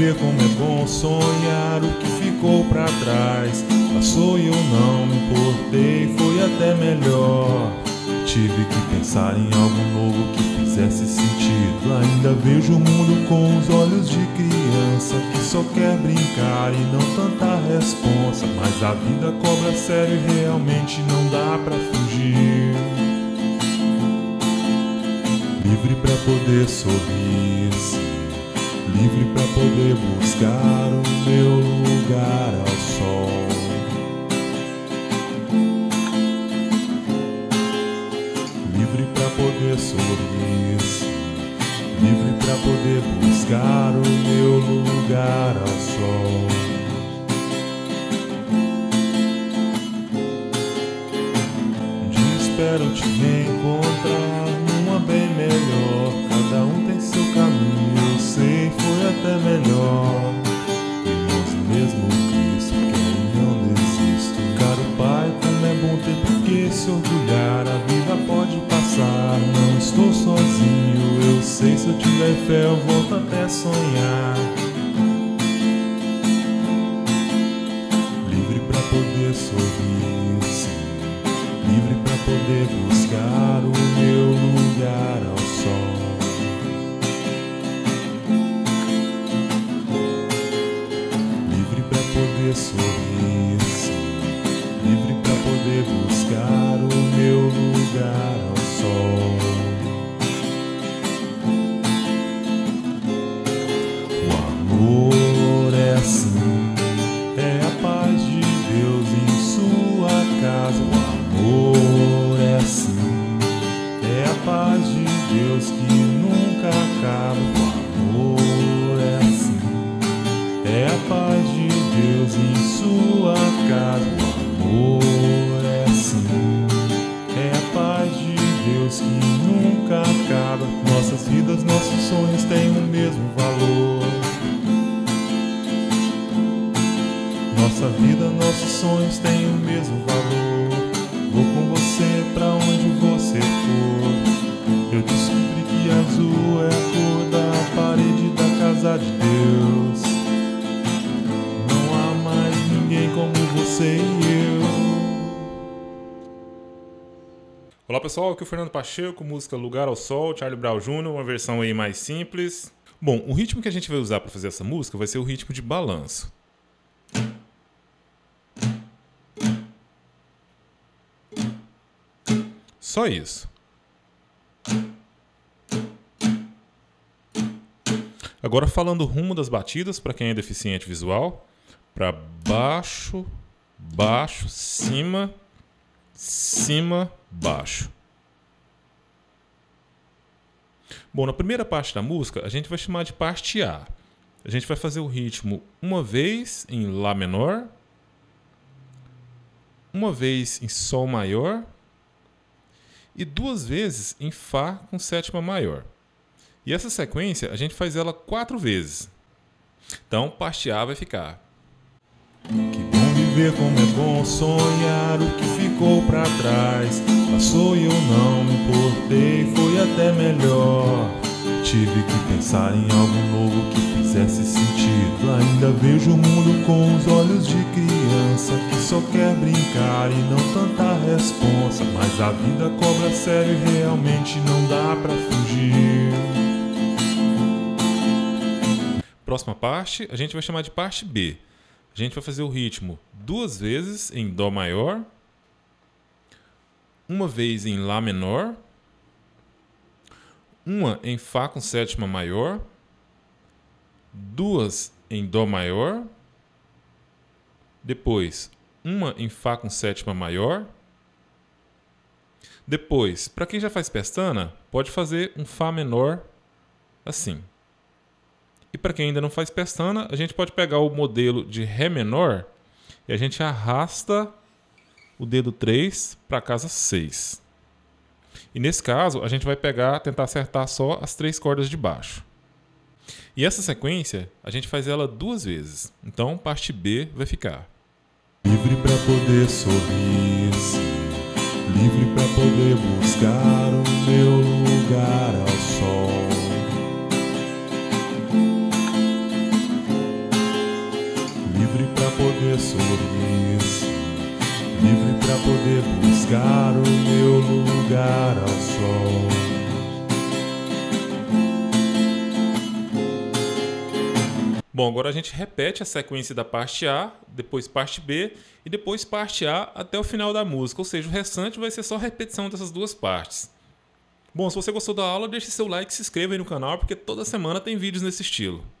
viver como é bom sonhar o que ficou pra trás. Passou e eu não me importei, foi até melhor. Tive que pensar em algo novo que fizesse sentido. Ainda vejo o mundo com os olhos de criança que só quer brincar e não tanta responsa. Mas a vida cobra sério e realmente não dá pra fugir. Livre pra poder sorrir, sim. Livre pra poder buscar o meu lugar ao sol. Livre pra poder sorrir, sim. Livre pra poder buscar o meu lugar ao sol. Um dia espero te reencontrar numa bem melhor. Cada um tem seu caminho, eu sei, foi até melhor. Irmãos, o mesmo Cristo, quem não desisto. Caro Pai, como é bom ter por que se orgulhar. A vida pode passar, não estou sozinho. Eu sei, se eu tiver fé eu volto até sonhar. Livre pra poder sorrir, sim. Livre pra poder buscar o meu lugar ao sol. Livre pra poder sorrir, sim. Livre pra poder buscar o meu lugar ao sol. O amor é assim, é a paz de Deus em sua casa. O amor é assim, é a paz de Deus que nunca acaba. O amor é assim, é a paz de Deus em sua casa. O amor é assim, é a paz de Deus que nunca acaba. Nossas vidas, nossos sonhos têm o mesmo valor. Nossa vida, nossos sonhos têm o mesmo valor. Vou com você pra onde você for. Eu descobri que azul é a cor da parede da casa de Deus. Não há mais ninguém como você e eu. Olá pessoal, aqui é o Fernando Pacheco, música Lugar ao Sol, Charlie Brown Jr., uma versão aí mais simples. Bom, o ritmo que a gente vai usar para fazer essa música vai ser o ritmo de balanço. Só isso. Agora falando o rumo das batidas, para quem é deficiente visual, para baixo, baixo, cima, cima, baixo. Bom, na primeira parte da música, a gente vai chamar de parte A. A gente vai fazer o ritmo uma vez em Lá menor, uma vez em Sol maior e duas vezes em Fá com sétima maior. E essa sequência a gente faz ela 4 vezes. Então, parte A vai ficar. Que bom viver como é bom sonhar o que ficou pra trás. Passou e eu não me importei, foi até melhor. Tive que pensar em algo novo que fizesse sentido. Ainda vejo o mundo com os olhos de criança que só quer brincar e não tanta responsa. Mas a vida cobra sério e realmente não dá pra fugir. Próxima parte, a gente vai chamar de parte B. A gente vai fazer o ritmo 2 vezes em Dó maior, uma vez em Lá menor, uma em Fá com sétima maior, 2 em Dó maior, depois uma em Fá com sétima maior, depois, para quem já faz pestana, pode fazer um Fá menor assim. E para quem ainda não faz pestana, a gente pode pegar o modelo de Ré menor e a gente arrasta o dedo 3 para a casa 6. E nesse caso, a gente vai tentar acertar só as 3 cordas de baixo. E essa sequência, a gente faz ela 2 vezes. Então, parte B vai ficar. Livre pra poder sorrir, sim. Livre pra poder buscar o meu lugar ao sol. poder buscar o meu lugar ao sol. Bom, agora a gente repete a sequência da parte A, depois parte B e depois parte A até o final da música, ou seja, o restante vai ser só repetição dessas duas partes. Bom, se você gostou da aula, deixe seu like e se inscreva aí no canal, porque toda semana tem vídeos nesse estilo.